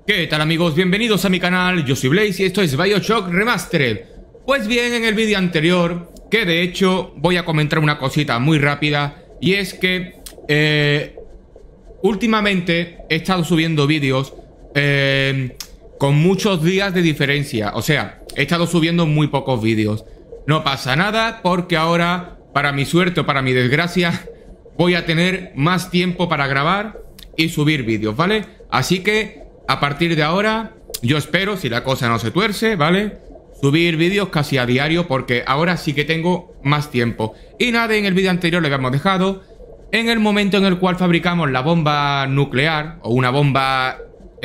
¿Qué tal, amigos? Bienvenidos a mi canal, yo soy Blaze y esto es BioShock Remastered. Pues bien, en el vídeo anterior, que de hecho voy a comentar una cosita muy rápida, y es que últimamente he estado subiendo vídeos con muchos días de diferencia. O sea, he estado subiendo muy pocos vídeos. No pasa nada porque ahora, para mi suerte o para mi desgracia, voy a tener más tiempo para grabar y subir vídeos, ¿vale? Así que a partir de ahora, yo espero, si la cosa no se tuerce, ¿vale?, subir vídeos casi a diario, porque ahora sí que tengo más tiempo. Y nada, en el vídeo anterior le habíamos dejado en el momento en el cual fabricamos la bomba nuclear, o una bomba...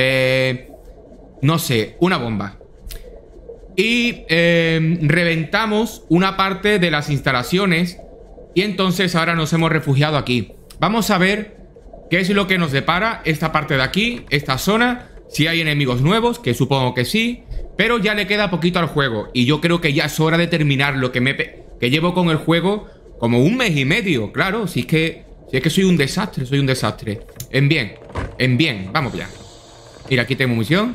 no sé, una bomba. Y reventamos una parte de las instalaciones, y entonces ahora nos hemos refugiado aquí. Vamos a ver qué es lo que nos depara esta parte de aquí, esta zona. Si hay enemigos nuevos, que supongo que sí, pero ya le queda poquito al juego. Y yo creo que ya es hora de terminar lo que llevo con el juego como un mes y medio. Claro, si es que soy un desastre, soy un desastre. En bien, vamos ya. Mira, aquí tengo munición.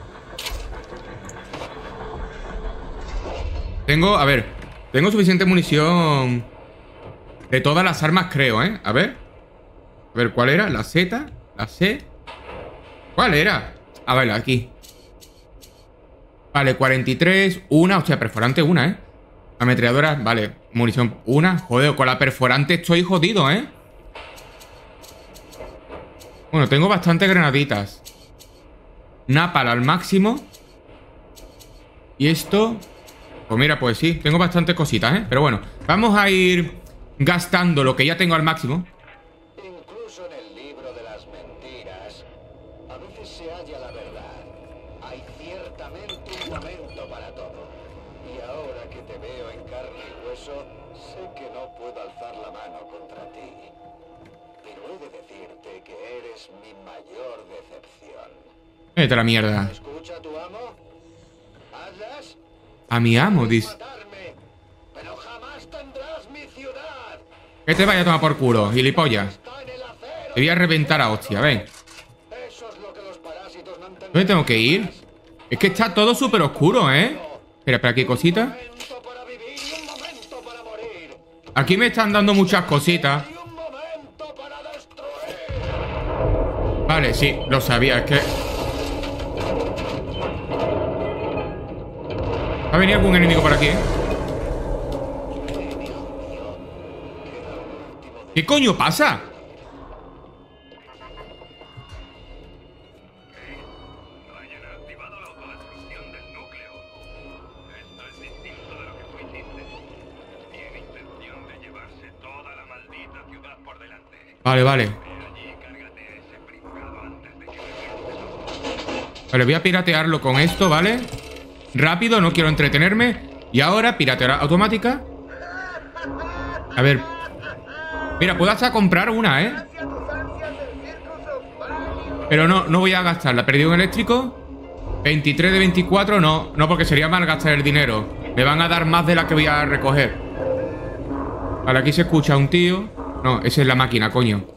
Tengo suficiente munición de todas las armas, creo, ¿eh? A ver, ¿cuál era? La Z, la C. ¿Cuál era? Ah, vale, aquí. Vale, 43, una, hostia, perforante una, ¿eh? Ametralladora, vale, munición una. Joder, con la perforante estoy jodido, ¿eh? Bueno, tengo bastantes granaditas. Napal al máximo. Y esto... Pues mira, pues sí, tengo bastantes cositas, ¿eh? Pero bueno, vamos a ir gastando lo que ya tengo al máximo. Incluso en el libro de las mentiras, a veces se halla la verdad. Hay ciertamente un momento para todo. Y ahora que te veo en carne y hueso, sé que no puedo alzar la mano contra ti. Pero he de decirte que eres mi mayor decepción. Vete a la mierda. ¿Escucha a tu amo? ¿Hazlas? A mi amo, dice. Matarme, pero jamás tendrás mi ciudad. Que te vaya a tomar por culo, gilipollas. Está en el acero. Te voy a reventar a hostia, ven. Eso es lo que los parásitos no entienden. ¿Dónde tengo que ir? Es que está todo súper oscuro, ¿eh? Espera, aquí hay cositas. Momento para vivir y un momento para morir. Aquí me están dando muchas cositas. Y un momento para destruir. Vale, sí, lo sabía, es que... ¿Ha venido algún enemigo por aquí? ¿Qué coño pasa? Ryan ha activado la autodestrucción del núcleo. Esto es distinto de lo que tú hiciste. Tiene intención de llevarse toda la maldita ciudad por delante. Vale, vale. Ve allí y cárgate a ese pringado antes de que reviente. Vale, voy a piratearlo con esto, ¿vale? Rápido, no quiero entretenerme. Y ahora, piratear automática. A ver. Mira, puedo hasta comprar una, ¿eh? Pero no voy a gastarla. Perdí un eléctrico. 23 de 24, no, porque sería mal gastar el dinero. Me van a dar más de la que voy a recoger. Vale, aquí se escucha un tío. No, esa es la máquina, coño.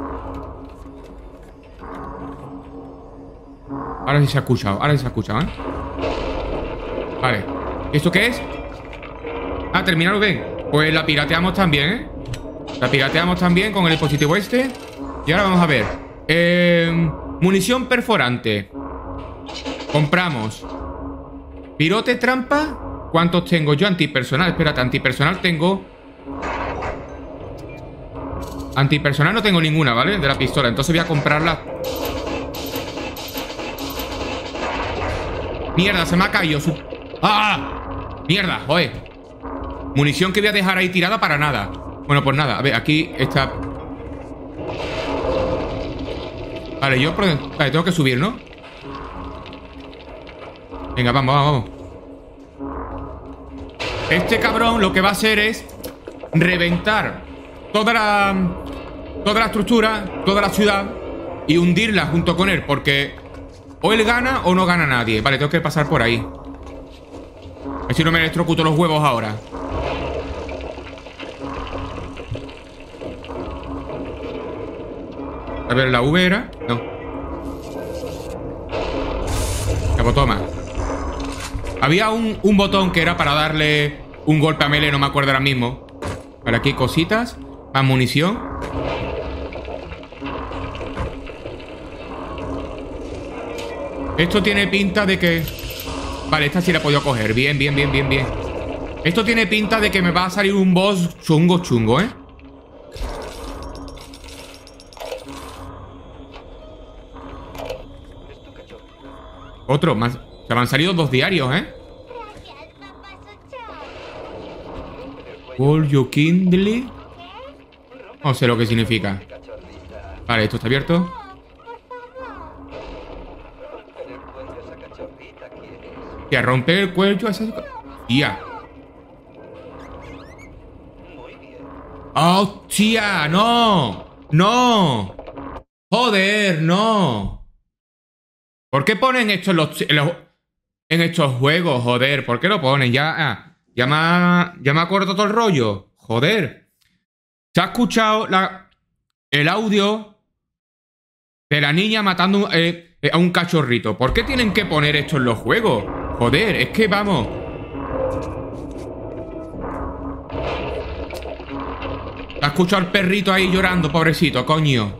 Ahora sí se ha escuchado, ¿eh? Vale. ¿Esto qué es? Ah, terminalo bien. Pues la pirateamos también, ¿eh? La pirateamos también con el dispositivo este. Y ahora vamos a ver. Munición perforante. Compramos. Pirote trampa. ¿Cuántos tengo yo? Antipersonal. Espérate, antipersonal tengo. Antipersonal no tengo ninguna, ¿vale? De la pistola. Entonces voy a comprarla. Mierda, se me ha caído su... ¡Ah! Mierda, joder. Munición que voy a dejar ahí tirada para nada. Bueno, pues nada, a ver, aquí está. Vale, vale, tengo que subir, ¿no? Venga, vamos. Este cabrón lo que va a hacer es reventar toda la estructura, toda la ciudad, y hundirla junto con él, porque o él gana o no gana nadie. Vale, tengo que pasar por ahí. A ver si no me electrocuto los huevos ahora. A ver, la V era... No. Pues toma. Había un botón que era para darle un golpe a melee, no me acuerdo ahora mismo. Vale, aquí hay cositas. Más munición. Esto tiene pinta de que... Vale, esta sí la he podido coger. Bien, bien, bien, bien, bien. Esto tiene pinta de que me va a salir un boss chungo, chungo, ¿eh? Otro más. Se me han salido 2 diarios, ¿eh? All you kindly. No sé lo que significa. Vale, esto está abierto. Tía, romper el cuello a esa... Tía. ¡Hostia! ¡No! ¡No! ¡Joder! ¡No! ¿Por qué ponen esto en estos juegos? Joder, ¿por qué lo ponen? Ya me acuerdo todo el rollo. Joder. ¿Se ha escuchado el audio de la niña matando a un cachorrito? ¿Por qué tienen que poner esto en los juegos? Joder, es que vamos. ¿Se ha escuchado el perrito ahí llorando, pobrecito, coño?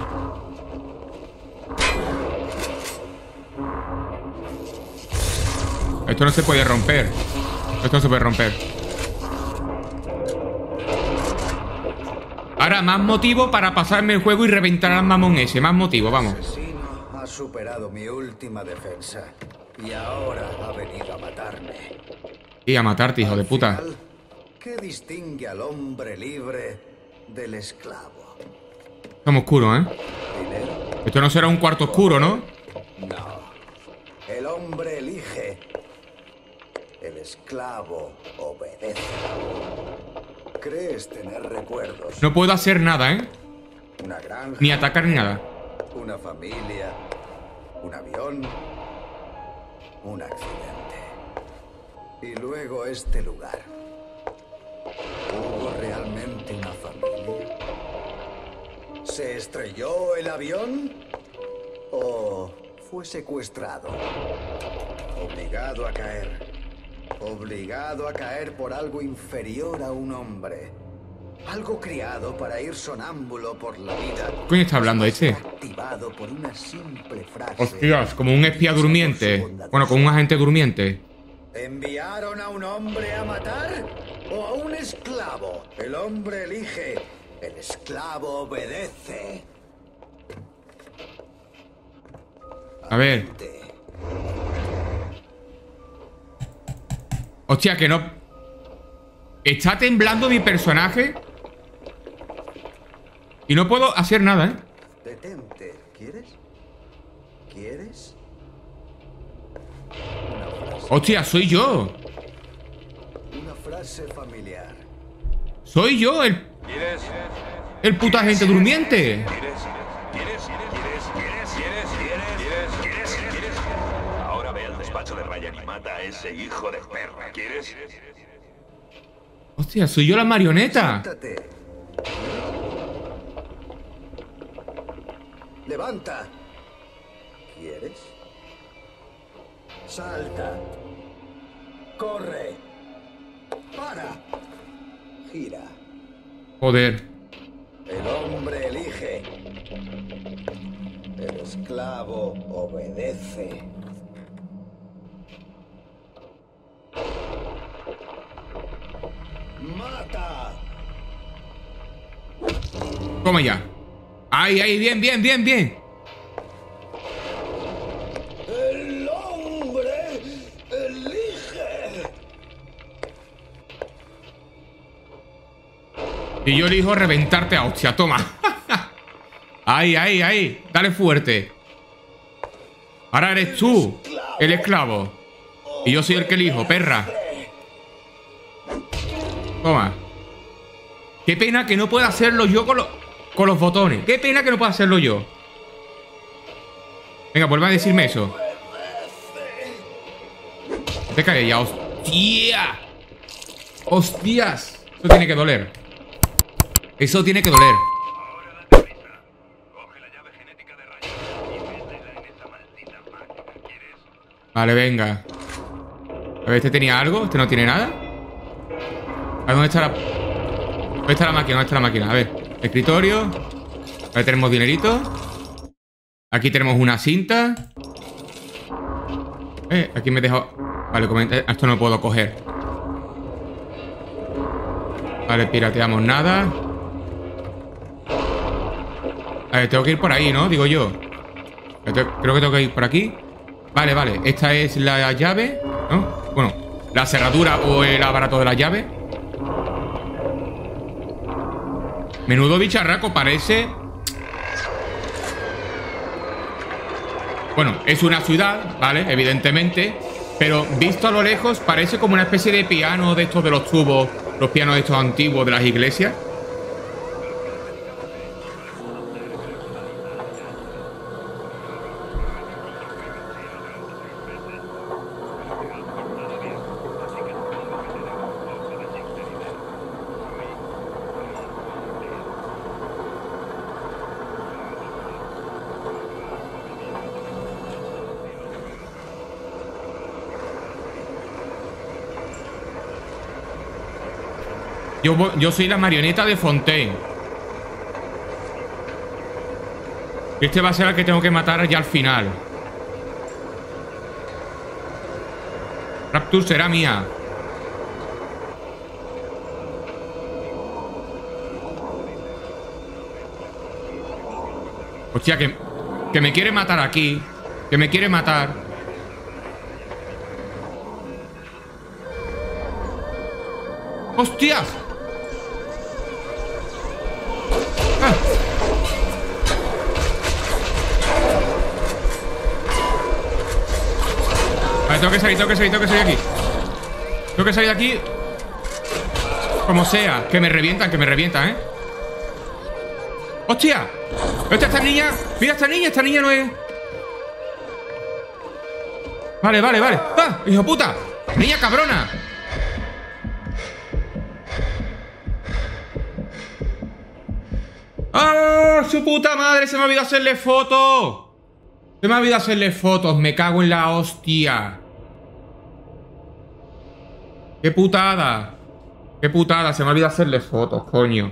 Esto no se puede romper. Esto no se puede romper. Ahora, más motivo para pasarme el juego y reventar al mamón ese. Más motivo, vamos. El asesino ha superado mi última defensa. Y ahora ha venido a matarme. Y a matarte, hijo de puta. Al final, ¿qué distingue al hombre libre del esclavo? Estamos oscuros, ¿eh? ¿Dinero? Esto no será un cuarto oscuro, ¿no? No. El hombre elige. El esclavo obedece. Crees tener recuerdos. No puedo hacer nada, ¿eh? Una granja. Ni atacar ni nada. Una familia. Un avión. Un accidente. Y luego este lugar. ¿Hubo realmente una familia? ¿Se estrelló el avión? ¿O fue secuestrado? Obligado a caer. Obligado a caer por algo inferior a un hombre. Algo criado para ir sonámbulo por la vida. ¿Qué coño está hablando este? Activado por una simple frase. Hostias, como un espía durmiente. Bueno, como un agente durmiente. ¿Enviaron a un hombre a matar o a un esclavo? El hombre elige, el esclavo obedece. A ver. Hostia, que no... Está temblando mi personaje. Y no puedo hacer nada, ¿eh? Detente, ¿quieres? ¿Quieres? Hostia, soy yo. Una frase familiar. Soy yo el puta agente durmiente. Ahora ve al despacho de Ryan y mata a ese hijo de perra. ¿Quieres? Hostia, soy yo la marioneta. Siéntate. Levanta. ¿Quieres? Salta. Corre. Para. Gira. Joder. El hombre elige. El esclavo obedece. ¡Mata! Toma ya. Ahí, ahí, bien, bien, bien, bien. El hombre elige. Y yo elijo reventarte a hostia, toma. Ahí, ahí, ahí. Dale fuerte. Ahora eres tú el esclavo. Y yo soy el que elijo, perra. Toma. Qué pena que no pueda hacerlo yo con los botones. Qué pena que no pueda hacerlo yo. Venga, vuelve a decirme eso. Te cae ya, hostia. Hostias. Eso tiene que doler. Eso tiene que doler. Ahora date prisa. Coge la llave genética de Ryan y métela en esa maldita máquina. ¿Quieres? Vale, venga. A ver, ¿este tenía algo? ¿Este no tiene nada? A ver, ¿dónde está la... ¿Dónde está la máquina? ¿Dónde está la máquina? A ver, escritorio. Ahí tenemos dinerito. Aquí tenemos una cinta. Aquí me dejo... Vale, esto no lo puedo coger. Vale, pirateamos nada. A ver, tengo que ir por ahí, ¿no? Digo yo. Creo que tengo que ir por aquí. Vale, vale. Esta es la llave, ¿no? Bueno, la cerradura o el aparato de la llave. Menudo bicharraco parece. Bueno, es una ciudad, ¿vale? Evidentemente. Pero visto a lo lejos parece como una especie de piano de estos de los tubos. Los pianos estos antiguos de las iglesias. Yo soy la marioneta de Fontaine. Este va a ser el que tengo que matar ya al final. Rapture será mía. Hostia, que me quiere matar aquí. Que me quiere matar. ¡Hostias! ¡Ah! Vale, tengo que salir aquí. Tengo que salir de aquí. Como sea. Que me revientan, ¿eh? ¡Hostia! Esta niña. Mira, esta niña no es. Vale. ¡Ah! ¡Hijo puta! ¡Niña cabrona! ¡Ah! ¡Su puta madre! Se me ha olvidado hacerle fotos. Me cago en la hostia. ¡Qué putada! Se me ha olvidado hacerle fotos, coño.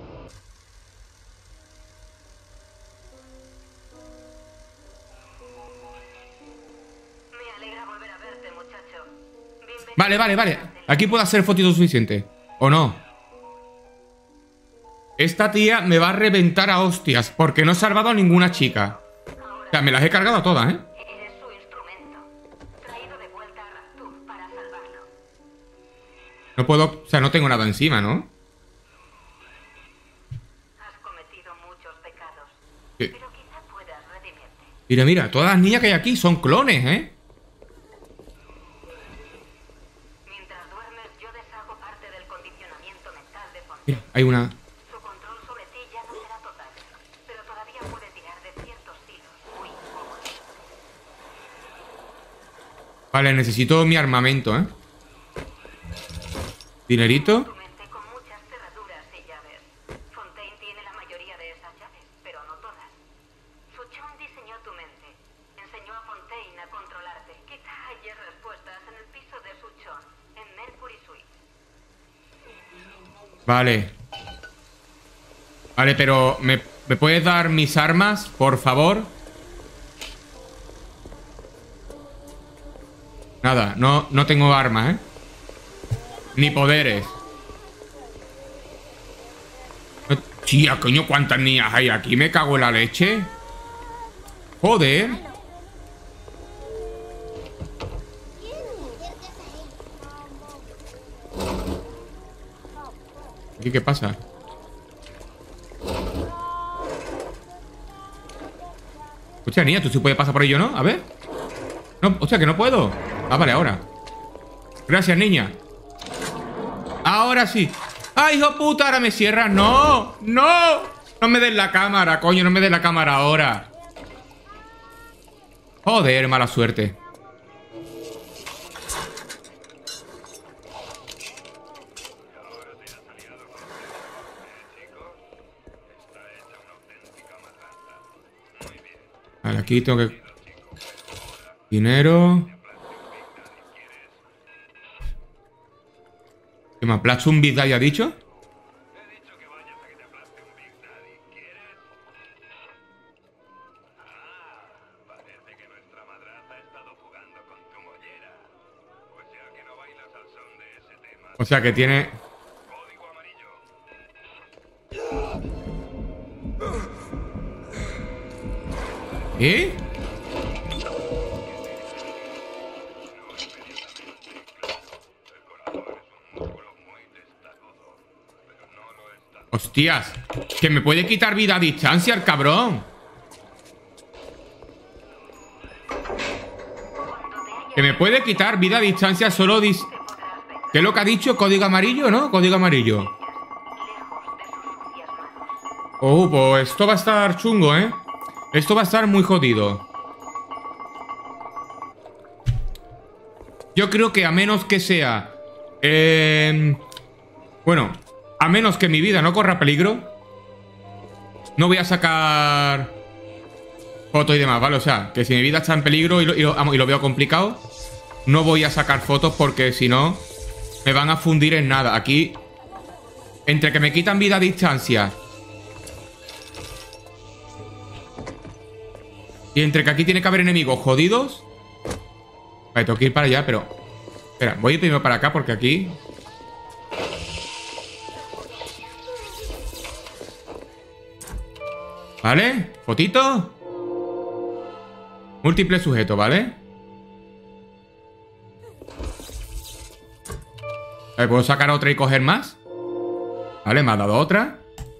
Vale. Aquí puedo hacer fotitos suficientes. ¿O no? Esta tía me va a reventar a hostias porque no he salvado a ninguna chica. O sea, me las he cargado a todas, ¿eh? Eres su instrumento. Traído de vuelta a Rapture para salvarlo. No puedo... O sea, no tengo nada encima, ¿no? Has cometido muchos pecados. ¿Qué? Pero quizá puedas redimirte. Mira, todas las niñas que hay aquí son clones, ¿eh? Mientras duermes, yo deshago parte del condicionamiento mental de Fontaine. Mira, hay una... Su control sobre ti ya no será total, pero todavía puede tirar de ciertos hilos muy incómodos. Vale, necesito mi armamento, ¿eh? Dinerito. Tu mente con muchas cerraduras y llaves. Fontaine tiene la mayoría de esas llaves, pero no todas. Suchon diseñó tu mente. Enseñó a Fontaine a controlarte. Quizá hayas respuestas en el piso de Suchon, en Mercury Suite. Vale, pero ¿me puedes dar mis armas, por favor? Nada, no tengo armas, ¿eh? Ni poderes. Tía, coño, ¿cuántas niñas hay aquí? Me cago en la leche. Joder. ¿Aquí qué pasa? Hostia, niña, tú sí puedes pasar por ello, ¿no? A ver. No, hostia, que no puedo. Ah, vale, ahora. Gracias, niña. Ahora sí. ¡Ay, hijo puta! Ahora me cierras. ¡No! ¡No! No me des la cámara, coño. No me des la cámara ahora. Joder, mala suerte. Vale, aquí tengo que... Dinero. ¿Que me aplaste un Big Daddy, ha dicho? He dicho que vayas a que te aplaste un Big Daddy. ¿Quieres? Parece que nuestra madraza ha estado jugando con tu mollera. Pues ya que no bailas al son de ese tema. O sea que tiene... Código amarillo. ¿Eh? Hostias, que me puede quitar vida a distancia el cabrón. Que me puede quitar vida a distancia solo ¿Qué es lo que ha dicho? Código amarillo, ¿no? Código amarillo. Oh, pues esto va a estar chungo, ¿eh? Esto va a estar muy jodido. Yo creo que a menos que sea... bueno, a menos que mi vida no corra peligro, no voy a sacar fotos y demás, ¿vale? O sea, que si mi vida está en peligro y lo veo complicado, no voy a sacar fotos porque si no, me van a fundir en nada. Aquí, entre que me quitan vida a distancia y entre que aquí tiene que haber enemigos jodidos... Vale, tengo que ir para allá, pero... Espera, voy a ir primero para acá porque aquí... ¿Vale? Fotito. Múltiple sujeto, ¿vale? Vale, ¿puedo sacar otra y coger más? Vale, me ha dado otra.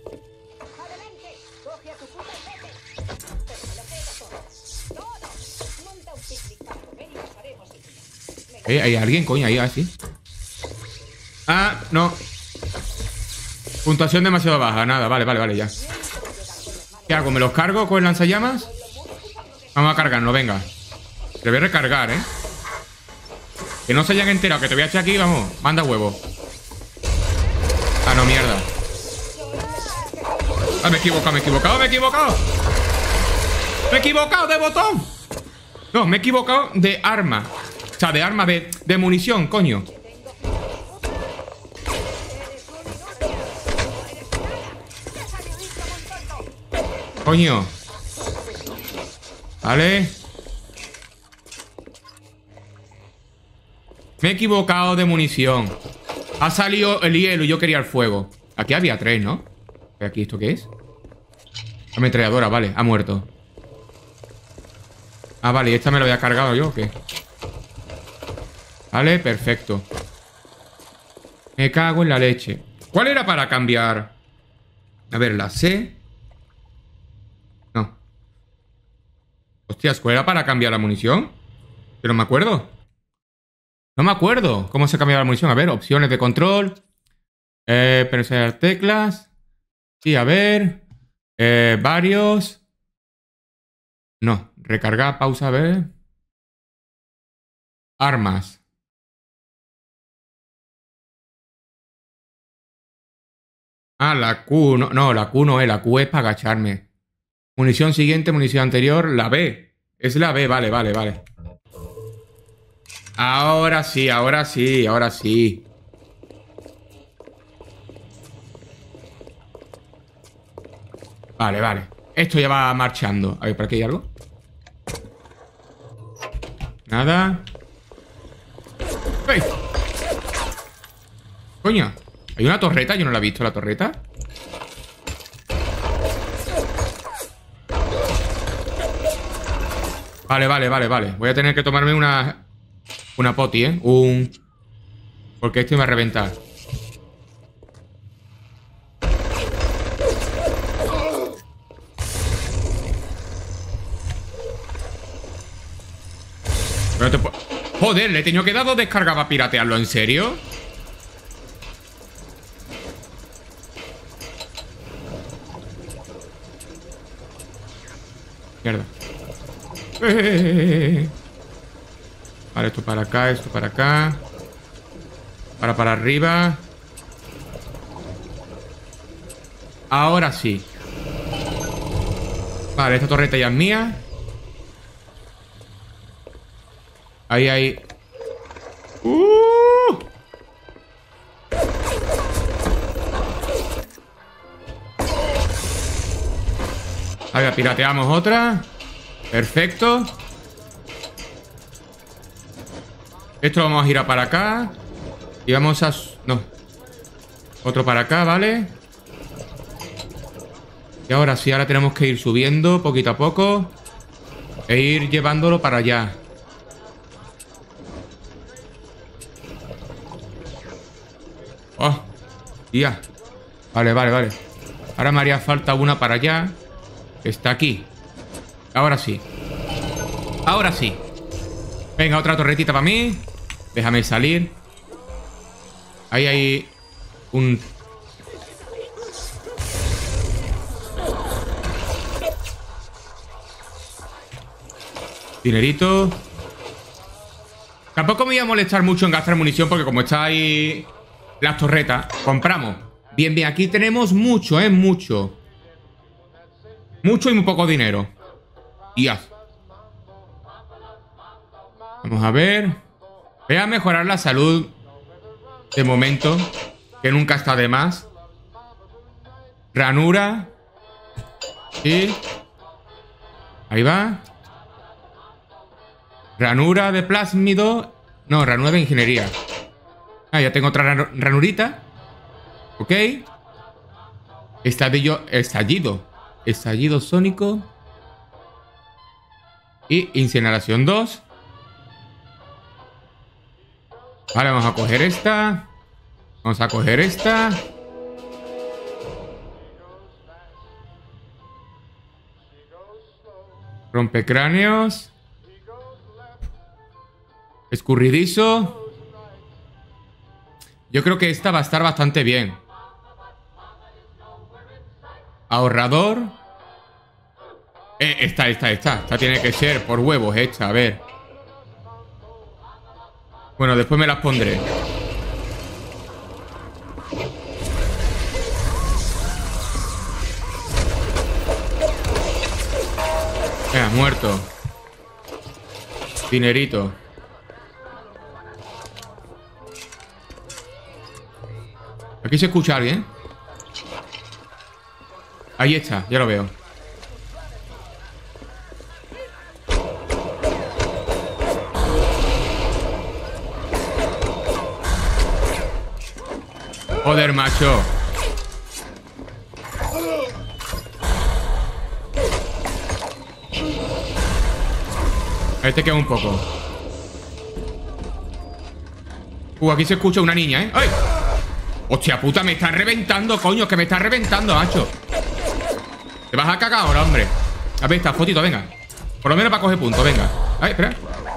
¿Hay alguien, coño? Ahí, así. Ah, no. Puntuación demasiado baja. Nada, vale, ya. ¿Qué hago? ¿Me los cargo con el lanzallamas? Vamos a cargarlo, venga. Te voy a recargar, ¿eh? Que no se hayan enterado que te voy a echar aquí, vamos. Manda huevo. Ah, no, mierda. Ah, me he equivocado. Me he equivocado de botón. No, me he equivocado de arma. O sea, de arma de munición, coño. Coño. Vale. Me he equivocado de munición. Ha salido el hielo y yo quería el fuego. Aquí había 3, ¿no? ¿Aquí esto qué es? Ametralladora, vale, ha muerto. Ah, vale, ¿y esta me la había cargado yo o qué? Vale, perfecto. Me cago en la leche. ¿Cuál era para cambiar? A ver, la C. No. Hostias, ¿cuál era para cambiar la munición? Que no me acuerdo. No me acuerdo cómo se cambiaba la munición. A ver, opciones de control. Presionar teclas. Sí, a ver. Varios. No, recargar, pausa, a ver. Armas. Ah, la Q. No, la Q no es. La Q es para agacharme. Munición siguiente, munición anterior. La B. Es la B, vale. Ahora sí. Vale. Esto ya va marchando. A ver, ¿por aquí hay algo? Nada. ¡Ey! Coño, hay una torreta, yo no la he visto, la torreta. Vale. Voy a tener que tomarme una poti, ¿eh? Porque este me va a reventar. No te puedo... Joder, le he tenido que dar 2 descargas para piratearlo, ¿en serio? Mierda. Vale, esto para acá. Para arriba. Ahora sí. Vale, esta torreta ya es mía. Ahí. A ver, pirateamos otra. Perfecto. Esto lo vamos a girar para acá. Y vamos a... No. Otro para acá, ¿vale? Y ahora sí, ahora tenemos que ir subiendo poquito a poco. E ir llevándolo para allá. Oh, tía. Vale, vale, vale. Ahora me haría falta una para allá. Está aquí. Ahora sí. Ahora sí. Venga, otra torretita para mí. Déjame salir. Ahí hay un... dinerito. Tampoco me voy a molestar mucho en gastar munición porque como está ahí las torretas, compramos. Bien, bien, aquí tenemos mucho, mucho. Mucho y muy poco dinero. Dios. Vamos a ver. Voy a mejorar la salud de momento, que nunca está de más. Ranura. Sí. Ahí va. Ranura de plásmido. No, ranura de ingeniería. Ah, ya tengo otra ranurita. Ok. Estallido. Estallido sónico. Y incineración 2. Vale, vamos a coger esta. Vamos a coger esta. Rompecráneos. Escurridizo. Yo creo que esta va a estar bastante bien. Ahorrador. Esta tiene que ser por huevos esta, a ver. Bueno, después me las pondré. Muerto. Dinerito. Aquí se escucha a alguien. Ahí está, ya lo veo. Joder, macho. Ahí te queda un poco. Aquí se escucha una niña, ¿eh? ¡Ay! Hostia puta, me está reventando, coño. Que me está reventando, macho. Te vas a cagar ahora, hombre. A ver, esta fotito, venga. Por lo menos para coger puntos, venga. Ay, espera.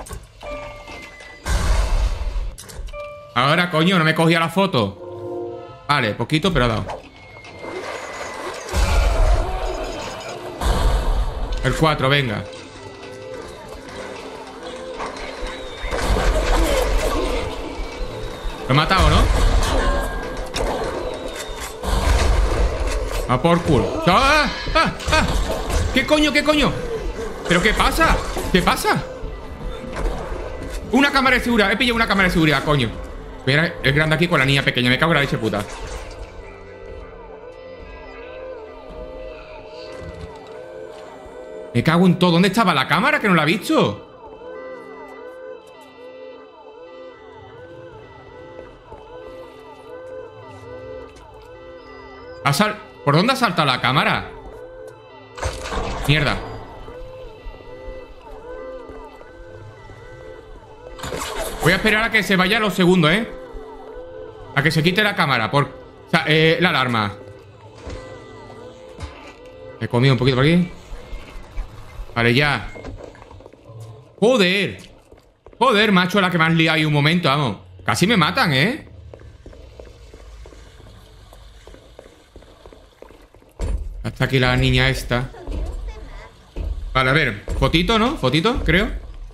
Ahora, coño, no me cogía la foto. Vale, poquito, pero ha dado. El 4, venga. Lo he matado, ¿no? A por culo. ¡Ah! ¡Ah! ¡Ah! ¿Qué coño? ¿Qué coño? ¿Pero qué pasa? ¿Qué pasa? Una cámara de seguridad. He pillado una cámara de seguridad, coño. Mira, el grande aquí con la niña pequeña. Me cago en la leche puta. Me cago en todo. ¿Dónde estaba la cámara? Que no la he visto. ¿Por dónde ha saltado la cámara? Mierda. Voy a esperar a que se vaya los segundos, ¿eh? A que se quite la cámara. O sea, la alarma. He comido un poquito por aquí. Vale, ya. Joder. Joder, macho, la que me has liado ahí un momento, vamos. Casi me matan, ¿eh? Hasta aquí la niña esta. Vale, a ver. Fotito, ¿no? Fotito, creo.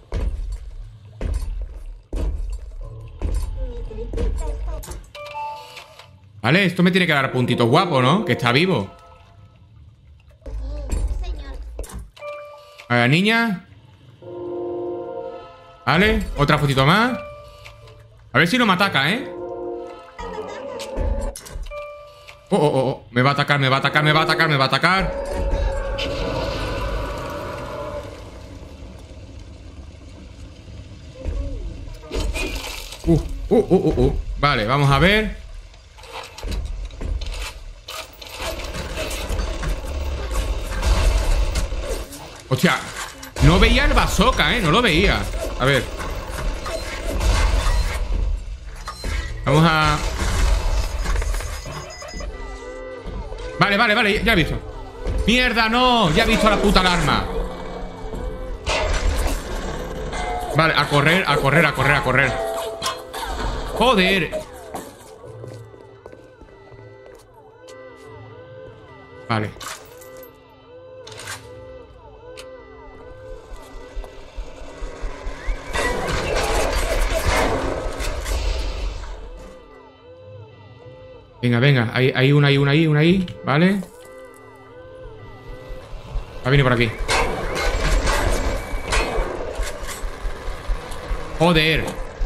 Vale, esto me tiene que dar puntitos guapos, ¿no? Que está vivo. A ver, niña. Vale, otra fotito más. A ver si no me ataca, ¿eh? Oh. Me va a atacar, me va a atacar, me va a atacar, me va a atacar. Vale, vamos a ver. Hostia, no veía el bazooka, no lo veía. A ver. Vamos a... Vale, ya he visto. ¡Mierda, no! Ya he visto la puta alarma. Vale, a correr. Joder. Vale. Venga. Hay una ahí. Vale. Va a venir por aquí. Joder.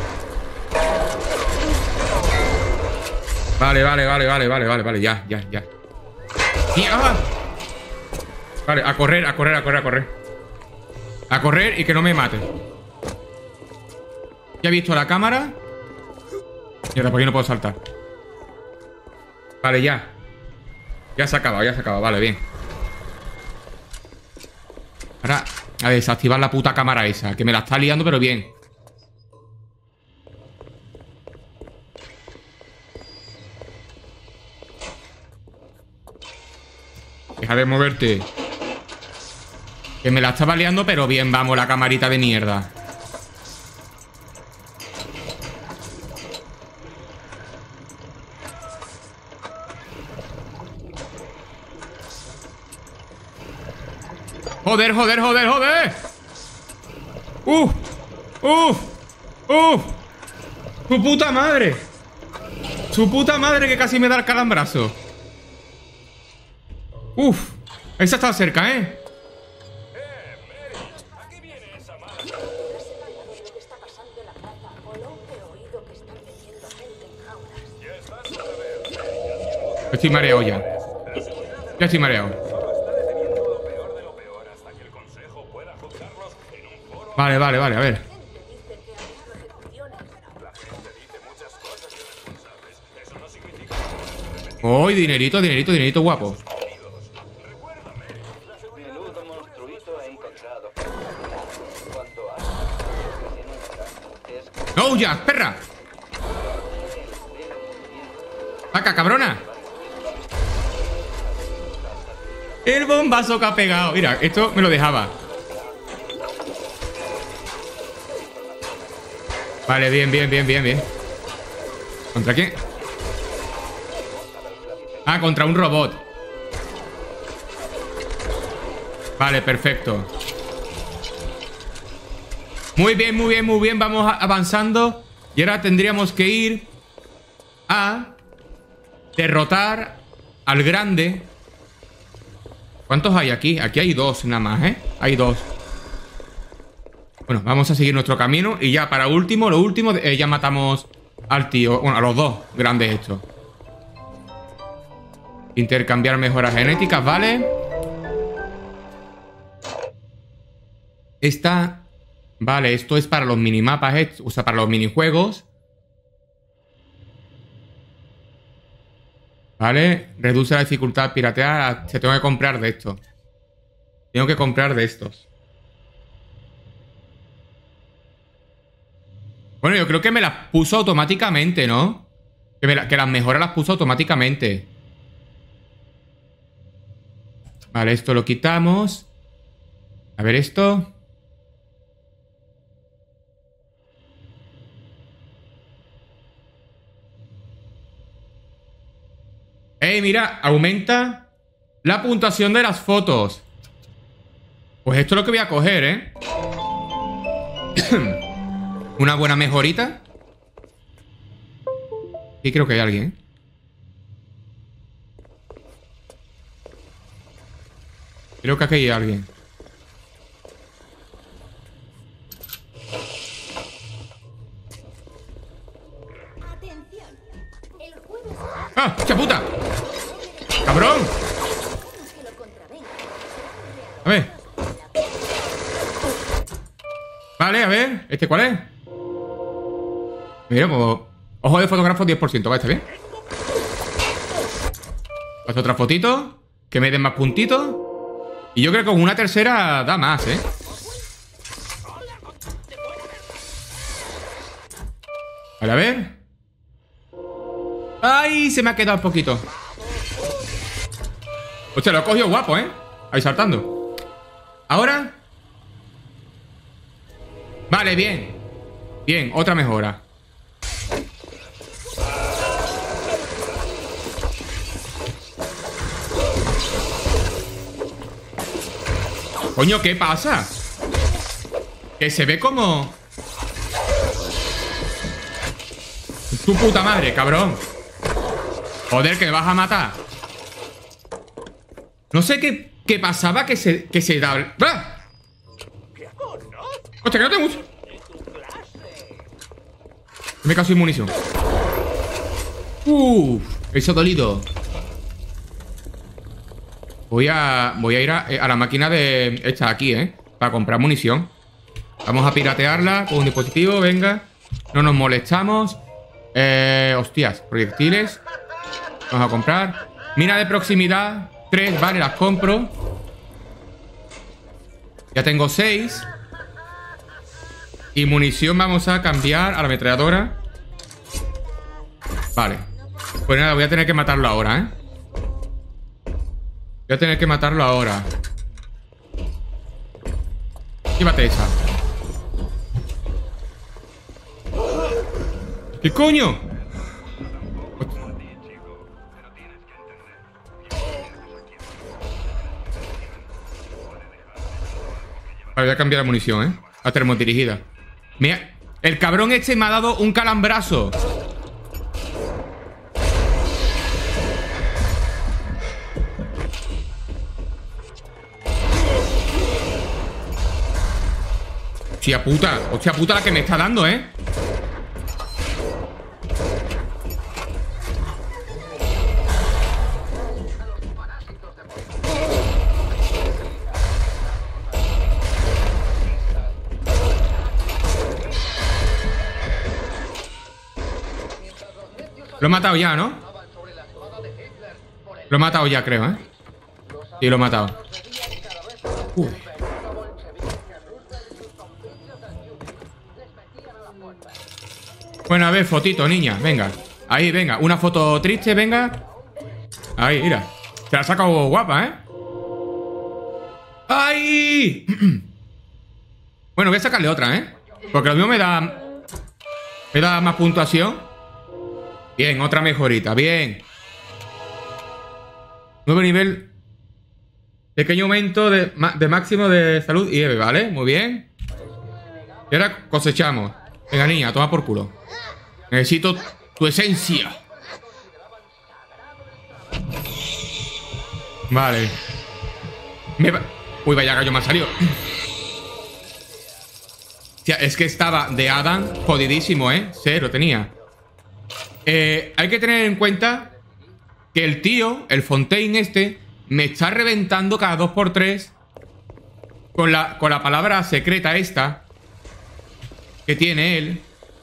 Vale. Ya. ¡Ah! Vale, a correr. A correr y que no me mate. Ya he visto la cámara. Mierda, por aquí no puedo saltar. Vale, ya. Ya se ha acabado, vale, bien. Ahora, a desactivar la puta cámara esa, que me la está liando, pero bien. Deja de moverte. Que me la estaba liando, pero bien, vamos, la camarita de mierda. Joder. Su puta madre que casi me da el calambrazo. Esa está cerca, ¿eh? Aquí viene esa mala. Estoy mareado ya. Ya estoy mareado. Vale, a ver. ¡Uy, dinerito guapo! Menudo monstruito he encontrado. ¡No, ya, perra! ¡Saca, cabrona! El bombazo que ha pegado. Mira, esto me lo dejaba. Vale, bien. ¿Contra quién? Ah, contra un robot. Vale, perfecto. Muy bien. Vamos avanzando. Y ahora tendríamos que ir a derrotar al grande. ¿Cuántos hay aquí? Aquí hay dos nada más, ¿eh? Hay dos. Bueno, vamos a seguir nuestro camino. Y ya para último, lo último, ya matamos al tío. Bueno, a los dos grandes estos. Intercambiar mejoras genéticas, ¿vale? Esta... Vale, esto es para los minimapas, o sea, para los minijuegos. Vale, reduce la dificultad piratear. Se tengo que comprar de estos. Tengo que comprar de estos. Bueno, yo creo que me las puso automáticamente, ¿no? Que las mejoras las puso automáticamente. Vale, esto lo quitamos. A ver esto. Mira, aumenta la puntuación de las fotos. Pues esto es lo que voy a coger, ¿eh? Una buena mejorita. Y creo que hay alguien. Creo que aquí hay alguien. ¡Ah! ¡Hostia puta! ¡Cabrón! A ver. Vale, a ver. ¿Este cuál es? Mira, como... Ojo de fotógrafo 10%, ¿vale? ¿Está bien? Paso otra fotito. Que me den más puntitos. Y yo creo que con una tercera da más, ¿eh? Vale, a ver. ¡Ay! Se me ha quedado un poquito. Hostia, lo he cogido guapo, ¿eh? Ahí saltando. Ahora. Vale, bien. Bien, otra mejora. Coño, ¿qué pasa? Que se ve como... Tu puta madre, cabrón. Joder, que me vas a matar. No sé qué pasaba que se da... ¡Ah! Hostia, que no tengo mucho. Me caso sin munición. Eso ha dolido. Voy a ir a la máquina de... Esta aquí, para comprar munición. Vamos a piratearla con un dispositivo, venga. No nos molestamos. Hostias, proyectiles. Vamos a comprar. Mina de proximidad, 3, vale, las compro. Ya tengo 6. Y munición vamos a cambiar a la ametralladora. Vale. Pues nada, voy a tener que matarlo ahora, Voy a tener que matarlo ahora. Llévate esa. ¿Qué coño? Vale, voy a cambiar la munición, a termodirigida. Mira, el cabrón este me ha dado un calambrazo. Hostia puta la que me está dando, Lo he matado ya, ¿no? Lo he matado ya, creo, Sí, lo he matado. Bueno, a ver, fotito, niña, venga. Ahí, venga, una foto triste, venga. Ahí, mira. Se la ha sacado guapa, ¡Ay! Bueno, voy a sacarle otra, porque lo mismo me da más puntuación. Bien, otra mejorita, bien. Nuevo nivel. Pequeño aumento de máximo de salud y EVE, ¿vale? Muy bien. Y ahora cosechamos. Venga, niña, toma por culo. Necesito tu esencia. Vale. Uy, vaya gallo me ha salido. Tía, es que estaba de Adam jodidísimo, Cero tenía. Hay que tener en cuenta que el tío, el Fontaine este, me está reventando cada 2×3 con la palabra secreta esta que tiene él.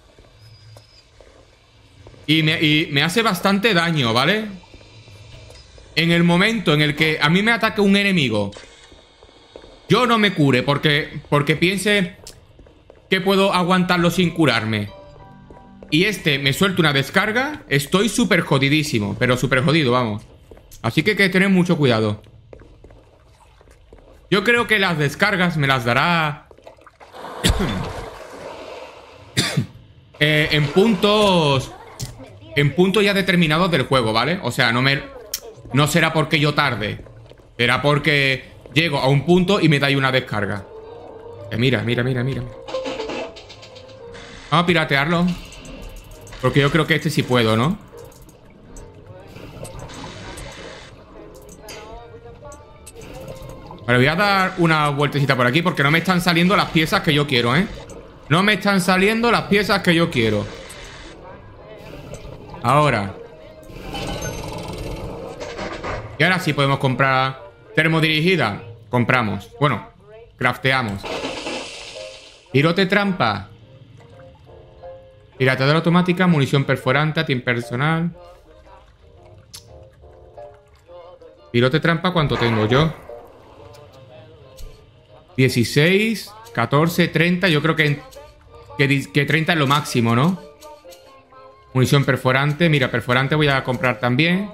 Y me hace bastante daño, ¿vale? En el momento en el que a mí me ataque un enemigo, yo no me cure porque piense que puedo aguantarlo sin curarme, y este me suelta una descarga, estoy súper jodidísimo. Pero súper jodido, vamos. Así que hay que tener mucho cuidado. Yo creo que las descargas me las dará en puntos ya determinados del juego, ¿vale? O sea, no será porque yo tarde. Será porque llego a un punto y me da ahí una descarga. Mira. Vamos a piratearlo. Porque yo creo que este sí puedo, ¿no? Vale, voy a dar una vueltecita por aquí porque no me están saliendo las piezas que yo quiero, No me están saliendo las piezas que yo quiero. Ahora. Y ahora sí podemos comprar termodirigida. Compramos. Bueno, crafteamos. Pirote trampa. Piratadora automática, munición perforante, antipersonal. Pilote trampa, ¿cuánto tengo yo? 16, 14, 30. Yo creo que 30 es lo máximo, ¿no? Munición perforante. Mira, perforante voy a comprar también.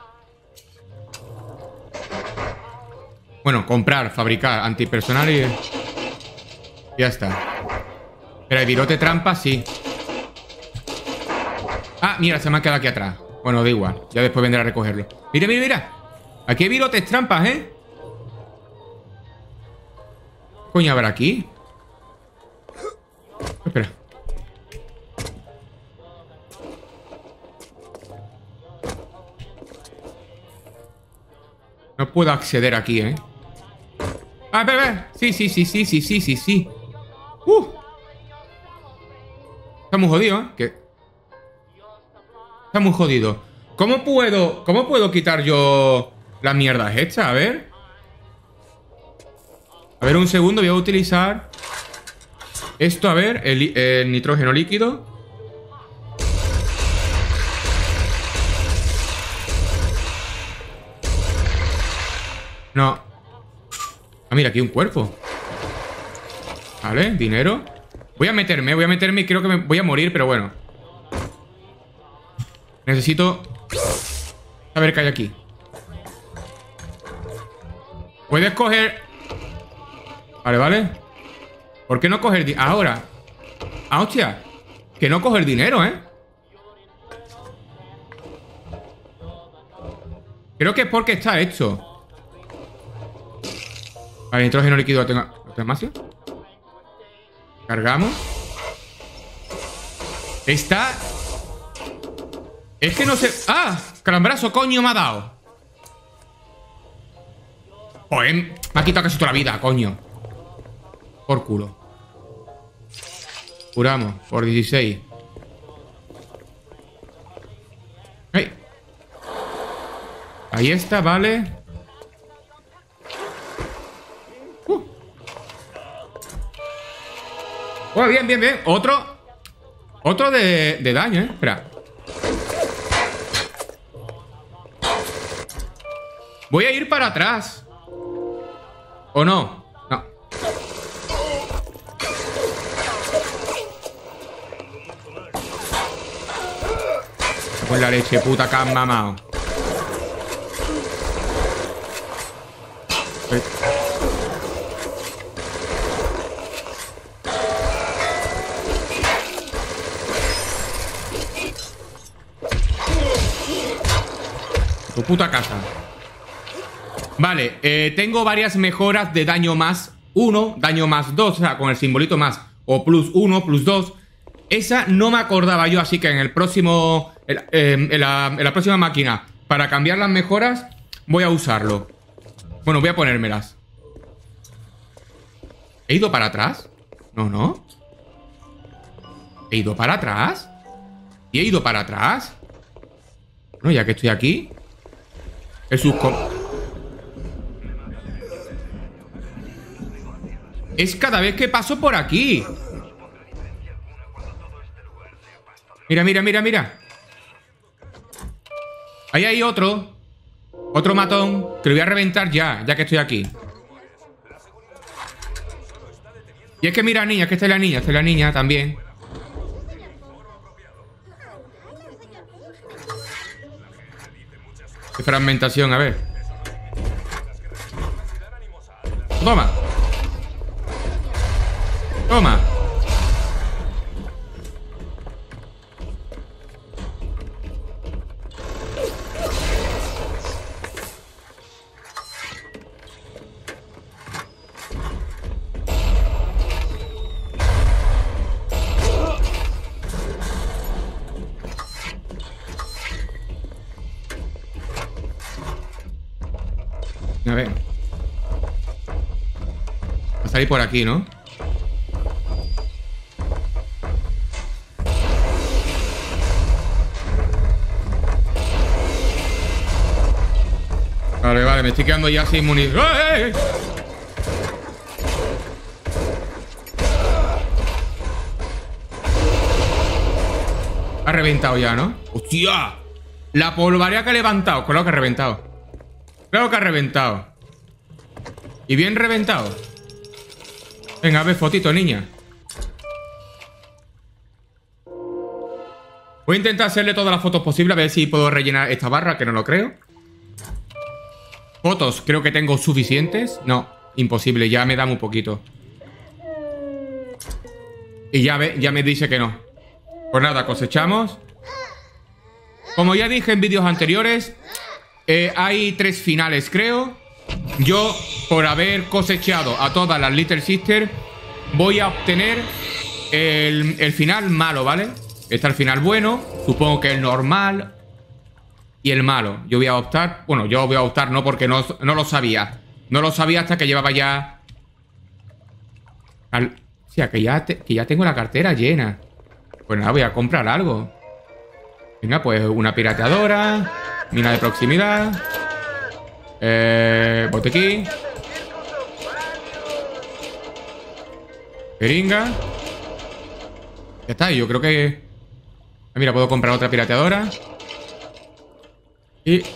Bueno, comprar, fabricar, antipersonal y... Ya está. Pero el pilote trampa, sí. Ah, mira, se me ha quedado aquí atrás. Bueno, da igual. Ya después vendré a recogerlo. Mira, mira, mira. Aquí hay pilotes trampas, ¿eh? ¿Qué coño habrá aquí? Espera. No puedo acceder aquí, ¿eh? Ah, espera. Sí. Está muy jodido, ¿eh? Está muy jodido. ¿Cómo puedo quitar yo las mierdas hechas? A ver. A ver, un segundo. Voy a utilizar esto, a ver. El nitrógeno líquido. No. Ah, mira, aquí hay un cuerpo. Vale, dinero. Voy a meterme y creo que me voy a morir, pero bueno. Necesito saber qué hay aquí. Puedes coger... Vale, vale. ¿Por qué no coger dinero? Ahora. Ah, hostia. Que no coger dinero, ¿eh? Creo que es porque está hecho. Vale, nitrógeno líquido lo tengo. ¿Lo tengo más? Cargamos. Está... Es que no sé... ¡Ah! Calambrazo, coño, me ha dado. Joder, me ha quitado casi toda la vida, coño. Por culo. Curamos, por 16. ¡Hey! Ahí está, vale. Oh, bien, bien, bien. Otro de daño, ¿eh? Espera. Voy a ir para atrás. ¿O no? No. Con la leche puta que han mamado. Tu puta casa. Vale, tengo varias mejoras de daño más 1, daño más 2, o sea, con el simbolito más, o plus 1, plus 2. Esa no me acordaba yo, así que en el próximo, en la próxima máquina, para cambiar las mejoras, voy a usarlo. Bueno, voy a ponérmelas. ¿He ido para atrás? No, no. ¿He ido para atrás? ¿Y he ido para atrás? No, ya que estoy aquí. Es cada vez que paso por aquí. Mira, mira, mira, mira. Ahí hay otro. Otro matón. Que lo voy a reventar ya que estoy aquí. Y es que mira, niña, que esta es la niña también. Qué fragmentación, a ver. Toma. Toma. A ver. Va a salir por aquí, ¿no? Vale, vale, me estoy quedando ya sin munición. ¡Eh! Ha reventado ya, ¿no? ¡Hostia! La polvareda que ha levantado. Claro que ha reventado. Claro que ha reventado. Y bien reventado. Venga, a ver, fotito, niña. Voy a intentar hacerle todas las fotos posibles. A ver si puedo rellenar esta barra, que no lo creo. Fotos, creo que tengo suficientes. No, imposible, ya me da muy poquito. Y ya me dice que no. Pues nada, cosechamos. Como ya dije en vídeos anteriores, hay 3 finales, creo. Yo, por haber cosechado a todas las Little Sisters, voy a obtener el final malo, ¿vale? Está el final bueno, supongo que el normal y el malo. Yo voy a optar, bueno, yo voy a optar no, porque no lo sabía. No lo sabía hasta que llevaba ya... O sea, que ya tengo la cartera llena. Pues nada, voy a comprar algo. Venga, pues una pirateadora, mina de proximidad, botequín, jeringa. Ya está, yo creo que... Mira, puedo comprar otra pirateadora. Y...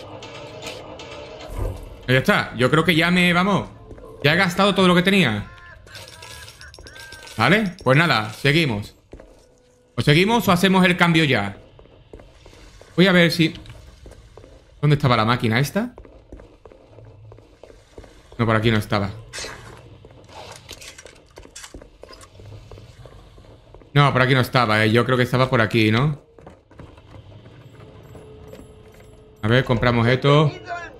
Ya está, yo creo que ya vamos, ya he gastado todo lo que tenía. Vale, pues nada, seguimos. ¿O seguimos o hacemos el cambio ya? Voy a ver si... ¿Dónde estaba la máquina esta? No, por aquí no estaba. No, por aquí no estaba, Yo creo que estaba por aquí, ¿no? A ver, compramos esto.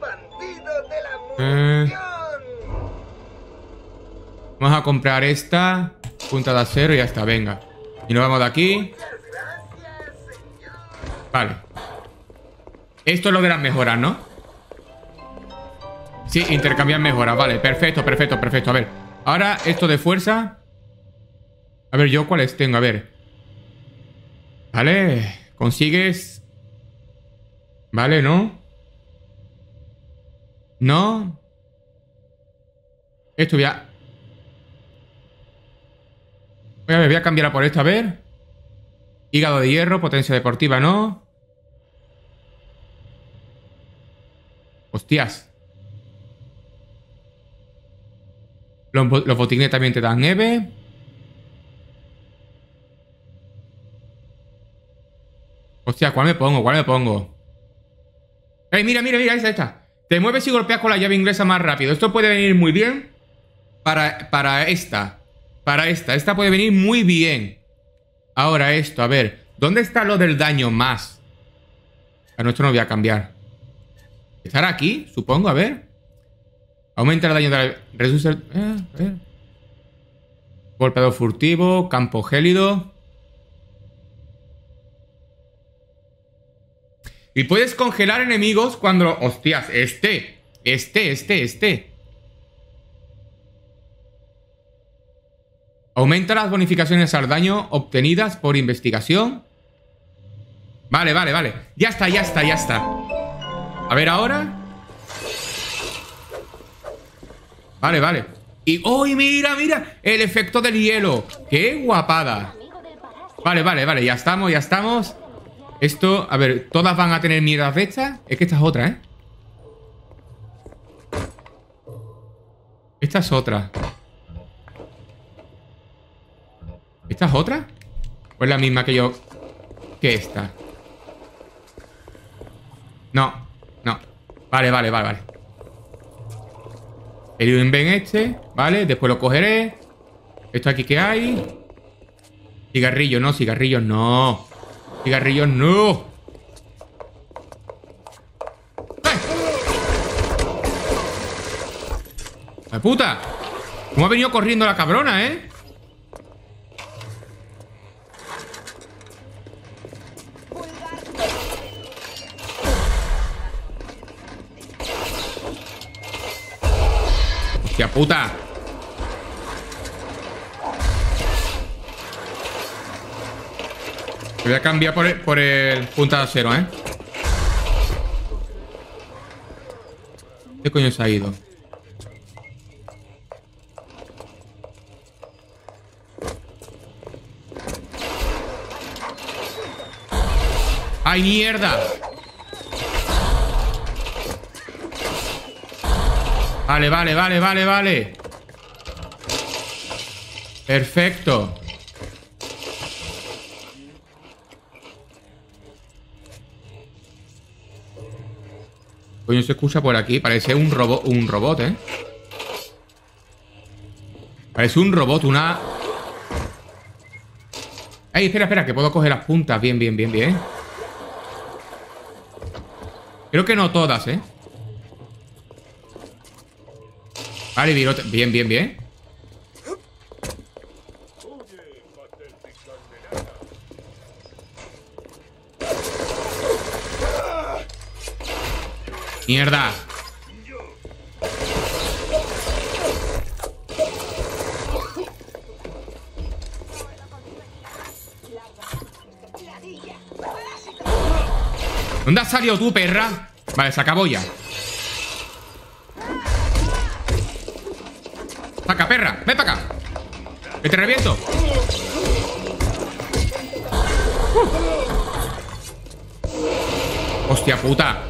Vamos a comprar esta. Punta de acero y ya está, venga. Y nos vamos de aquí. Vale. Esto es lo de las mejoras, ¿no? Sí, intercambiar mejoras, vale, perfecto, perfecto, perfecto. A ver, ahora esto de fuerza. A ver, yo cuáles tengo, a ver. Vale, consigues. Vale, ¿no? No. Esto ya. Voy a cambiarla por esto, a ver. Hígado de hierro, potencia deportiva, ¿no? Hostias. Los botines también te dan nieve. Hostia, ¿cuál me pongo? ¿Cuál me pongo? Mira, mira, mira, esta. Te mueves y golpeas con la llave inglesa más rápido. Esto puede venir muy bien para esta. Para esta. Esta puede venir muy bien. Ahora esto, a ver. ¿Dónde está lo del daño más? A nuestro no voy a cambiar. ¿Estará aquí? Supongo, a ver. Aumenta el daño de la... Reduce el... a ver. Golpeador furtivo. Campo gélido. Y puedes congelar enemigos cuando... Hostias, este. Aumenta las bonificaciones al daño obtenidas por investigación. Vale, vale, vale. Ya está, ya está, ya está. A ver ahora. Vale, vale. Y... ¡Oh, mira, mira! El efecto del hielo. ¡Qué guapada! Vale, vale, vale. Ya estamos, ya estamos. Esto... A ver, ¿todas van a tener mierdas de estas? Es que esta es otra, ¿eh? Esta es otra. ¿Esta es otra? ¿O es la misma que yo? Que esta. No, no. Vale, vale, vale, vale. El invent este, vale, después lo cogeré. Esto aquí que hay. Cigarrillo, no, cigarrillos no. Cigarrillos no. ¡Ay! ¡La puta! ¿Cómo ha venido corriendo la cabrona, eh? ¡Hostia puta! Voy a cambiar por el punta de acero, ¿eh? ¿Qué coño se ha ido? ¡Ay, mierda! Vale, vale, vale, vale, vale. Perfecto. Coño, se escucha por aquí. Parece un robot, ¿eh? Parece un robot, una... ¡Ey, espera, espera! Que puedo coger las puntas. Bien, bien, bien, bien. Creo que no todas, ¿eh? Vale, virote. Bien, bien, bien. ¡Mierda! ¿Dónde has salido tú, perra? Vale, se acabó ya. Saca, perra, ven para acá. Que te reviento. Hostia puta.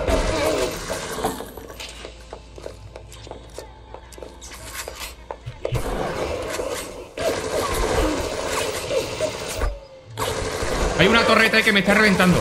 Hay una torreta ahí que me está reventando.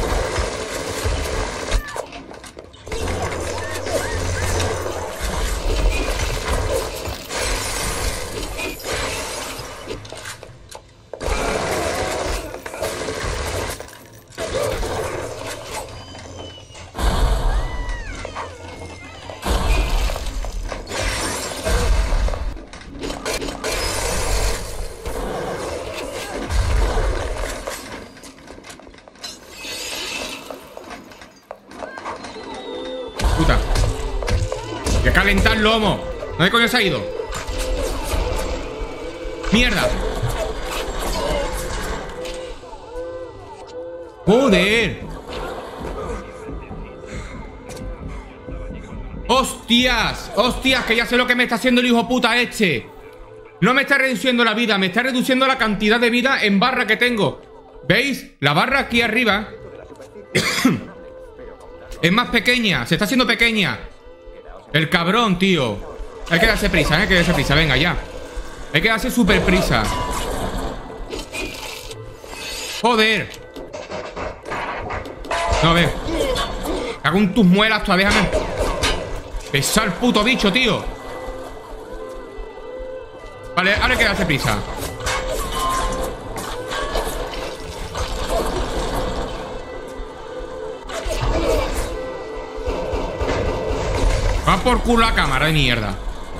Puta. Hay que calentar el lomo. ¿Dónde coño se ha ido? ¡Mierda! ¡Joder! ¡Hostias! ¡Hostias! Que ya sé lo que me está haciendo el hijo puta este. No me está reduciendo la vida, me está reduciendo la cantidad de vida en barra que tengo. ¿Veis? La barra aquí arriba es más pequeña, se está haciendo pequeña. El cabrón, tío. Hay que darse prisa, hay que darse prisa, venga, ya. Hay que darse súper prisa. Joder. No, a ver. Cago en tus muelas todavía, déjame. Pesa el puto bicho, tío. Vale, ahora hay que darse prisa. Va por culo la cámara de mierda.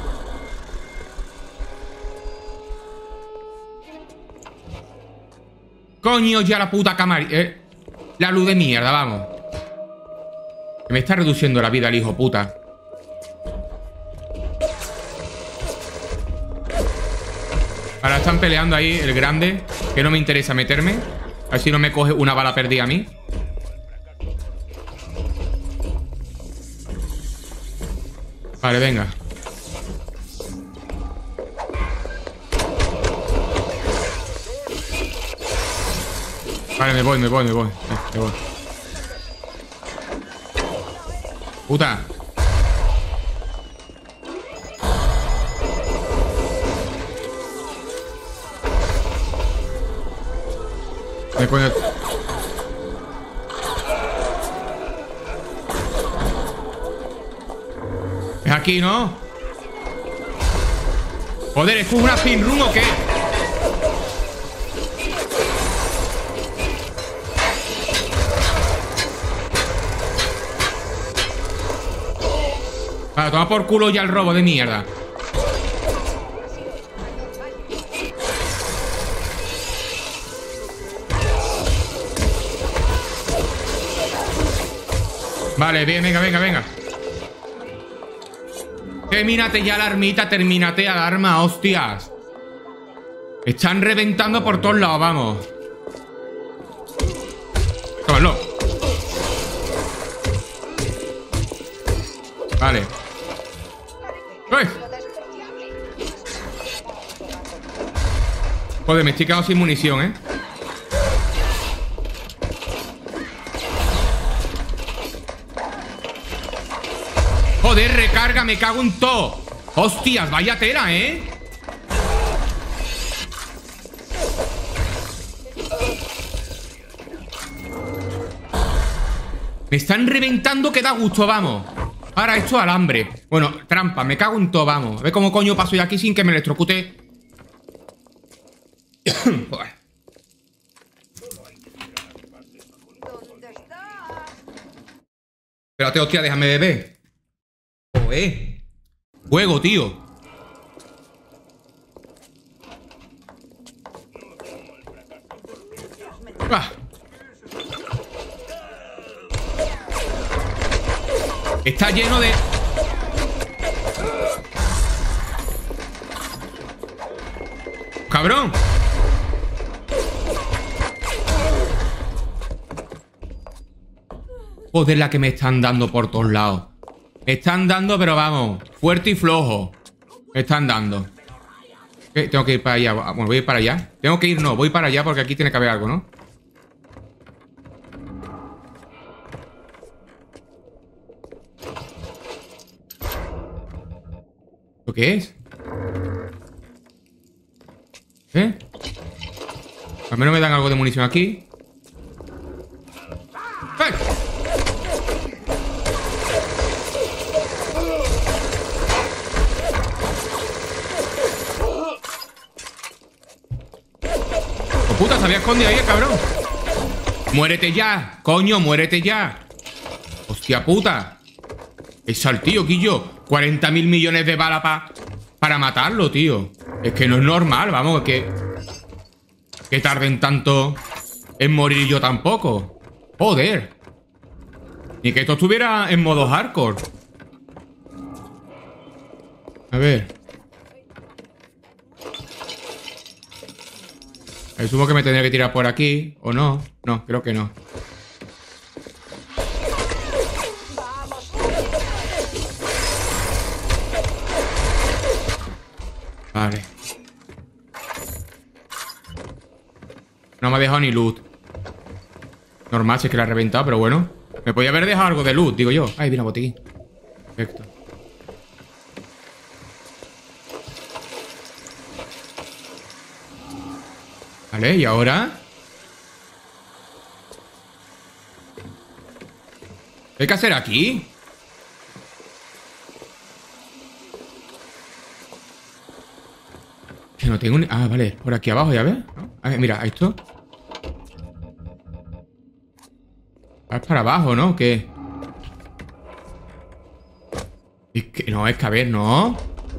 Coño, ya la puta cámara. La luz de mierda, vamos. Que me está reduciendo la vida el hijo puta. Ahora están peleando ahí el grande. Que no me interesa meterme. A ver si no me coge una bala perdida a mí. Vale, venga. Vale, me voy. Me voy. Puta. Me coño. ¿Es aquí, no? Joder, ¿esto es una speedrun o qué? Vale, toma por culo ya el robo de mierda. Vale, bien, venga. Termínate ya la armita, termínate alarma, hostias. Están reventando por todos lados, vamos. Tómalo. Vale. ¡Uy! Joder, me estoy quedando sin munición, ¿eh? Joder, recarga, me cago en todo. Hostias, vaya tela, ¿eh? Me están reventando que da gusto, vamos. Ahora esto alambre. Bueno, trampa, me cago en todo, vamos. A ver cómo coño paso yo aquí sin que me electrocute. Espérate, hostia, déjame beber. Joder. Juego, tío. Ah. Está lleno de... ¡Cabrón! Joder, la que me están dando por todos lados. Me están dando, pero vamos, fuerte y flojo. Me están dando. ¿Qué? Tengo que ir para allá. Bueno, voy a ir para allá. Tengo que ir, no, voy para allá porque aquí tiene que haber algo, ¿no? ¿Lo qué es? ¿Eh? Al menos me dan algo de munición aquí. ¡Ay! ¡Oh, puta! Se había escondido ahí el cabrón. ¡Muérete ya! ¡Coño, muérete ya! ¡Hostia puta! Es al tío, Quillo. 40.000 millones de balas para matarlo, tío. Es que no es normal, vamos, que tarden tanto en morir yo tampoco. Joder. Ni que esto estuviera en modo hardcore. A ver. Supongo que me tendría que tirar por aquí. ¿O no? No, creo que no. Vale. No me ha dejado ni loot. Normal, si es que la ha reventado, pero bueno. Me podía haber dejado algo de loot, digo yo. Ay, mira, botiquín. Perfecto. Vale, ¿y ahora? ¿Qué hay que hacer aquí? Que no tengo ni... Ah, vale, por aquí abajo, ya ves, ¿no? Ah, mira, esto. ¿Vas para abajo, no? ¿Qué? Es que... No, es que a ver, ¿no?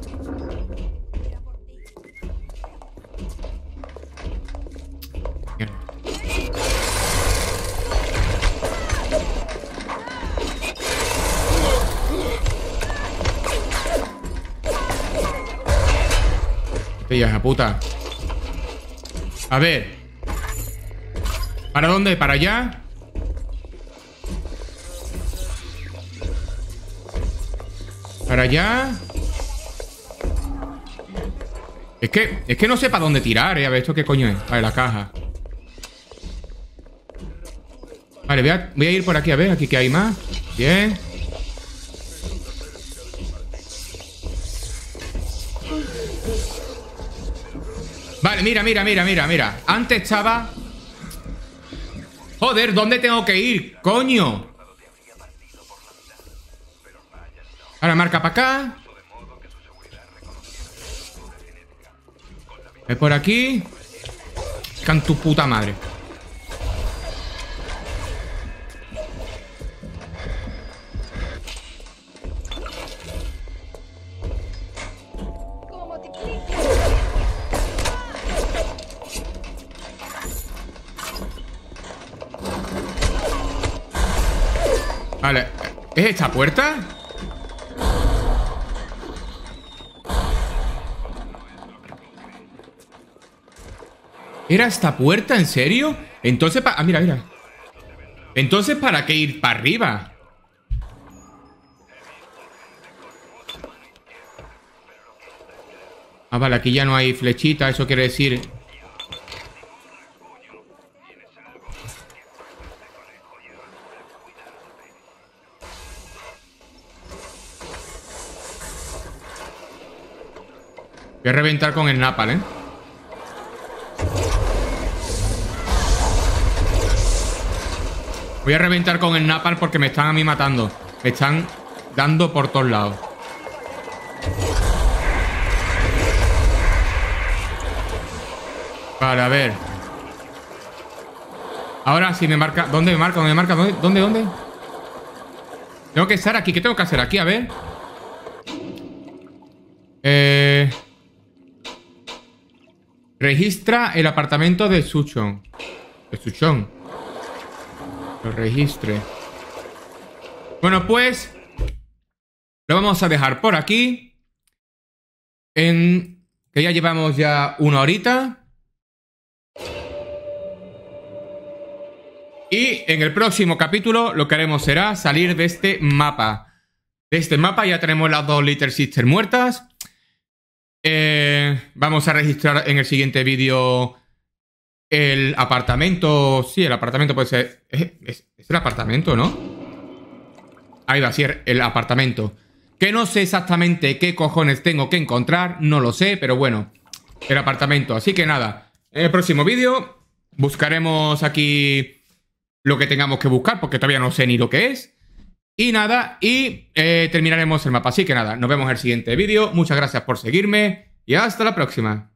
Hija puta. A ver. ¿Para dónde? ¿Para allá? ¿Para allá? Es que no sé para dónde tirar, A ver, ¿esto qué coño es? Vale, la caja. Vale, voy a ir por aquí, a ver, aquí que hay más. Bien. Vale, mira. Antes estaba... Joder, ¿dónde tengo que ir? ¡Coño! Ahora marca para acá. Es por aquí. Can tu puta madre. Vale, ¿es esta puerta? ¿Era esta puerta? ¿En serio? Entonces, ah, mira. Entonces, ¿para qué ir para arriba? Ah, vale, aquí ya no hay flechita. Eso quiere decir... Voy a reventar con el napal, ¿eh? Voy a reventar con el napal porque me están a mí matando. Me están dando por todos lados. Vale, a ver. Ahora sí me marca. ¿Dónde me marca? ¿Dónde me marca? ¿Dónde? Tengo que estar aquí. ¿Qué tengo que hacer aquí? A ver. Registra el apartamento de Suchong. De Suchong. Lo registre. Bueno, pues lo vamos a dejar por aquí. Que ya llevamos ya 1 horita. Y en el próximo capítulo lo que haremos será salir de este mapa. De este mapa ya tenemos las 2 Little Sisters muertas. Vamos a registrar en el siguiente vídeo el apartamento. Sí, el apartamento puede ser. Es el apartamento, ¿no? Ahí va, sí, el apartamento. Que no sé exactamente qué cojones tengo que encontrar. No lo sé, pero bueno. El apartamento. Así que nada. En el próximo vídeo buscaremos aquí lo que tengamos que buscar, porque todavía no sé ni lo que es. Y nada, terminaremos el mapa. Así que nada, nos vemos en el siguiente vídeo. Muchas gracias por seguirme y hasta la próxima.